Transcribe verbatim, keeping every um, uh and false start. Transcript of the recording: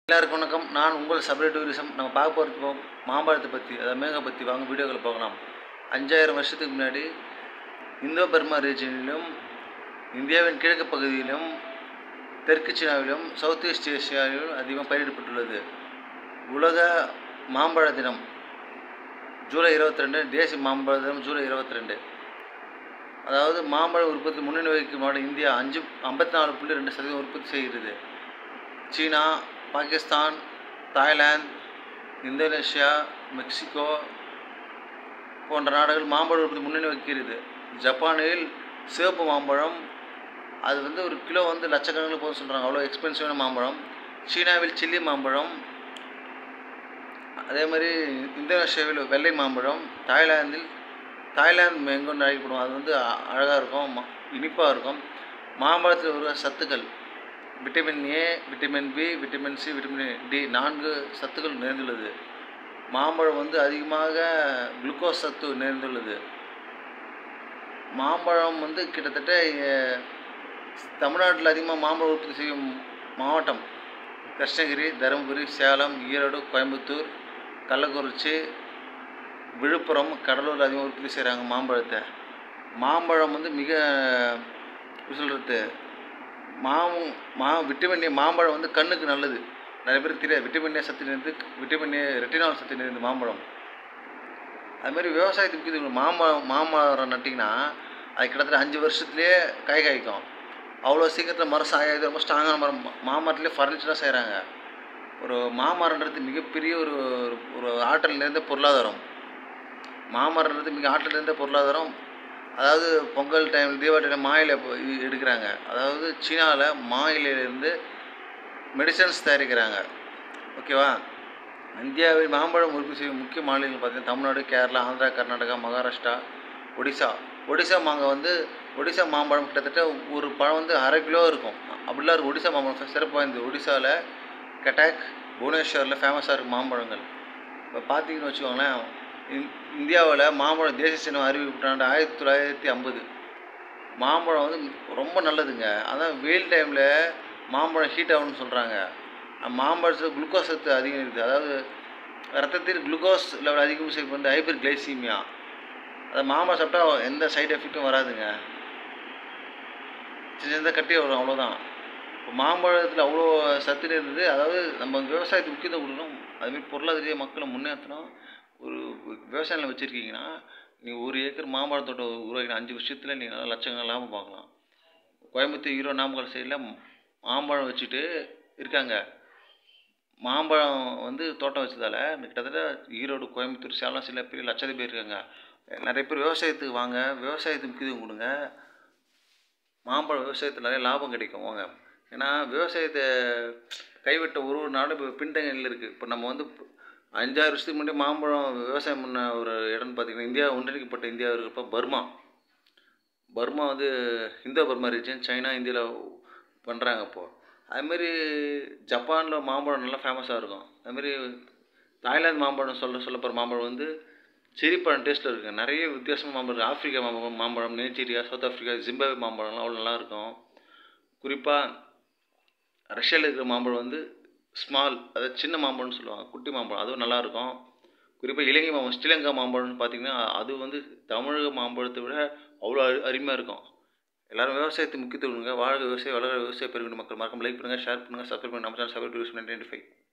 எல்லாருக்கும் வணக்கம். நான் உங்கள் சபரி டூரிசம். நம்ம பார்க்க போகிறது மாம்பழத்தை பற்றி, அதாவது மேங்கோ பற்றி. வாங்க வீடியோக்களை பார்க்கலாம். அஞ்சாயிரம் வருஷத்துக்கு முன்னாடி இந்தோ பர்மா ரீஜனிலும், இந்தியாவின் கிழக்கு பகுதியிலும், தெற்கு சீனாவிலும், சவுத் ஈஸ்ட் ஏசியாவிலும் அதிகமாக பயிரிடப்பட்டுள்ளது. உலக மாம்பழ தினம் ஜூலை இருபத்தி ரெண்டு, தேசிய மாம்பழ தினம் ஜூலை இருபத்தி ரெண்டு. அதாவது மாம்பழ உற்பத்தி முன்னணி வகிக்கும் நாடு இந்தியா அஞ்சு ஐம்பத்தி நாலு புள்ளி ரெண்டு சதவீதம் உற்பத்தி செய்கிறது. சீனா, பாகிஸ்தான், தாய்லாந்து, இந்தோனேஷியா, மெக்சிகோ போன்ற நாடுகள் மாம்பழ உற்பத்தி முன்னணி வகிக்கிறது. ஜப்பானில் சிவப்பு மாம்பழம் அது வந்து ஒரு கிலோ வந்து லட்சக்கணக்கில் போக சொல்கிறாங்க, அவ்வளோ எக்ஸ்பென்சிவான மாம்பழம். சீனாவில் சில்லி மாம்பழம், அதே மாதிரி இந்தோனேஷியாவில் வெள்ளை மாம்பழம், தாய்லாந்தில் தாய்லாந்து மேங்கோன்னு அழைக்கப்படும். அது வந்து அழகாக இருக்கும், இனிப்பாக இருக்கும். மாம்பழத்தில் உள்ள சத்துக்கள் vitamin A, vitamin B, vitamin C, vitamin D நான்கு சத்துக்கள் நிறைந்துள்ளது. மாம்பழம் வந்து அதிகமாக குளுக்கோஸ் சத்து நிறைந்துள்ளது. மாம்பழம் வந்து கிட்டத்தட்ட தமிழ்நாட்டில் அதிகமாக மாம்பழம் உற்பத்தி செய்யும் மாவட்டம் கிருஷ்ணகிரி, தருமபுரி, சேலம், ஈரோடு, கோயம்புத்தூர், கள்ளக்குறிச்சி, விழுப்புரம், கடலூர் அதிகமாக உற்பத்தி செய்கிறாங்க மாம்பழத்தை. மாம்பழம் வந்து மிக சொல்கிறது மா மா விட்டமின் ஏ மாம்பழம் வந்து கண்ணுக்கு நல்லது. நிறைய பேருக்கு தெரியாது. விட்டமின் ஏ சத்து நிறைந்து, விட்டமின் ஏ ரெட்டினால் சத்து நிறைந்து மாம்பழம். அதுமாதிரி விவசாயத்துக்கு முக்கியத்துவம். மாம்பழம் மாமரம் நட்டிங்கன்னா அது கிட்டத்தட்ட அஞ்சு வருஷத்துலேயே காய் காய்க்கும். அவ்வளோ சீக்கிரத்தில் மரம் சாயாது. ரொம்ப ஸ்ட்ராங்கான மரம். மாமரத்துலேயே ஃபர்னிச்சராக செய்கிறாங்க. ஒரு மாமரன்றது மிகப்பெரிய ஒரு ஒரு ஆற்றல் நிறைந்த பொருளாதாரம். மாமரன்றது மிக ஆற்றல் நிறைந்த பொருளாதாரம். அதாவது பொங்கல் டைம், தீபாவளி டைம் மா இலை எடுக்கிறாங்க. அதாவது சீனாவில் மா இலையிலேருந்து மெடிசன்ஸ் தயாரிக்கிறாங்க. ஓகேவா? இந்தியாவில் மாம்பழம் உற்பத்தி செய்யும் முக்கிய மாநிலங்கள் பார்த்திங்கன்னா தமிழ்நாடு, கேரளா, ஆந்திரா, கர்நாடகா, மகாராஷ்டிரா, ஒடிசா. ஒடிசா மாங்காய் வந்து ஒடிசா மாம்பழம் கிட்டத்தட்ட ஒரு பழம் வந்து அரை கிலோ இருக்கும். அப்படிலாம் இருக்கும். ஒடிசா மாம்பழம் சிறப்பு வாய்ந்தது. ஒடிசாவில் கட்டாக், புவனேஸ்வரில் ஃபேமஸாக இருக்கும் மாம்பழங்கள். இப்போ பார்த்தீங்கன்னு வச்சுக்கோங்களேன், இந்தியாவில் மாம்பழம் தேசிய சின்னம் அறிவிக்கப்பட்ட ஆயிரத்தி தொள்ளாயிரத்தி ஐம்பது. மாம்பழம் வந்து ரொம்ப நல்லதுங்க. அதான் வெயில் டைமில் மாம்பழம் ஹீட் ஆகும்னு சொல்கிறாங்க. மாம்பழத்தில் குளுக்கோஸ் சத்து அதிகம் இருக்குது. அதாவது ரத்தத்தில் குளுக்கோஸ் லெவல் அதிகம் செய்ய வந்து ஹைப்பர் கிளைசீமியா. அதை மாம்பழம் சாப்பிட்டா எந்த சைடு எஃபெக்ட்டும் வராதுங்க. சின்ன சின்னதாக கட்டி வரும், அவ்வளோதான். இப்போ மாம்பழத்தில் அவ்வளோ சத்து இருந்தது. அதாவது நம்ம விவசாயத்துக்கு முக்கியத்துவம் கொடுக்கணும். அதுமாதிரி பொருளாதார மக்களை முன்னேற்றணும். ஒரு விவசாயம் வச்சுருக்கீங்கன்னா நீங்கள் ஒரு ஏக்கர் மாம்பழ தோட்டம் உருவாக்கினா அஞ்சு வருஷத்தில் நீங்கள் நல்லா லட்சங்கள் லாபம் பார்க்கலாம். கோயம்புத்தூர், ஈரோடு, நாமக்கல் சைடில் மாம்பழம் வச்சுட்டு இருக்காங்க. மாம்பழம் வந்து தோட்டம் வச்சதால் கிட்டத்தட்ட ஈரோடு, கோயம்புத்தூர், சேலம் சில பெரிய லட்சம் பேர் இருக்காங்க. நிறைய பேர் விவசாயத்துக்கு வாங்க, விவசாயத்துக்கு முக்கியத்துவம் கொடுங்க. மாம்பழம் விவசாயத்தில் நிறைய லாபம் கிடைக்கும். வாங்க. ஏன்னா விவசாயத்தை கைவிட்ட ஒரு ஒரு நாடு இப்போ பின்தங்கியில் இருக்குது. இப்போ நம்ம வந்து அஞ்சாறு வருஷத்துக்கு முன்னாடி மாம்பழம் விவசாயம் பண்ண ஒரு இடம்னு பார்த்திங்கன்னா இந்தியா ஒன்றிணைக்கப்பட்ட இந்தியா இருக்கப்போ பர்மா. பர்மா வந்து இந்தோ பர்மா ரீஜன், சைனா, இந்தியாவில் பண்ணுறாங்க. இப்போது அதுமாரி ஜப்பானில் மாம்பழம் நல்லா ஃபேமஸாக இருக்கும். அதுமாரி தாய்லாந்து மாம்பழம் சொல்ல சொல்லப்போகிற மாம்பழம் வந்து செரிப்பழம் டேஸ்ட்டில் இருக்குங்க. நிறைய வித்தியாசமாக மாம்பழம். ஆஃப்ரிக்கா மாம்பழம் மாம்பழம் நைஜீரியா, சவுத் ஆஃப்ரிக்கா, ஜிம்பாப்வே மாம்பழம்லாம் அவ்வளோ நல்லாயிருக்கும். குறிப்பாக ரஷ்யாவில் இருக்கிற மாம்பழம் வந்து ஸ்மால், அதாவது சின்ன மாம்பழம்னு சொல்லுவாங்க, குட்டி மாம்பழம். அதுவும் நல்லாயிருக்கும். குறிப்பாக இலங்கை மாம்பழம், ஸ்ரீலங்கா மாம்பழம்னு பார்த்திங்கன்னா அது வந்து தமிழக மாம்பழத்தை விட அவ்வளோ அரு அருமையாக இருக்கும். எல்லோரும் விவசாயத்துக்கு முக்கியத்துவம் கொடுங்க. வாழ்க விவசாயம், வளர விவசாய பெருகிற மக்கள். மறக்காம லைக் பண்ணுங்கள், ஷேர் பண்ணுங்கள், சப்ஸ்கிரைப் பண்ணுங்கள். நம்ம channel Sabari tourism ninety five.